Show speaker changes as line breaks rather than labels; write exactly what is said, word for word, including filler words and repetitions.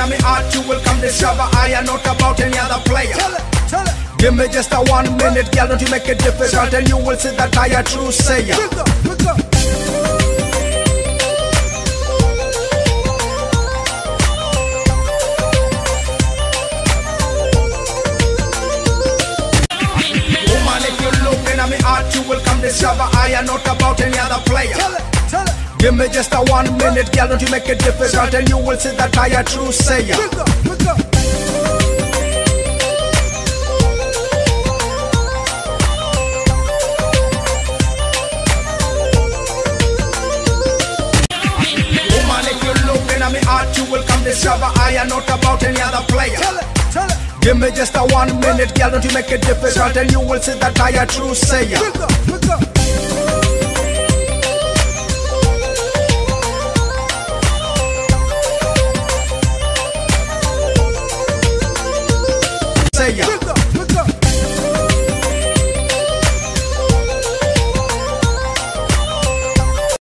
in my heart, you will come discover I am not about any other player.
Tell it, tell it.
Give me just a one minute, girl, don't you make it difficult, and you will see that I am a true sayer.
Pick up, pick up.
Woman, if you look in my heart, you will come discover I am not about any other player.
Tell it, tell it.
Give me just a one minute, girl, don't you make it difficult, and you will see that I am a true sayer.
Pick up, pick up.
Woman, if you look in my heart, you will come discover I am not about any other player.
Tell it, tell it.
Give me just a one minute, girl, don't you make it difficult, and you will see that I am a true sayer.
Pick up, pick up.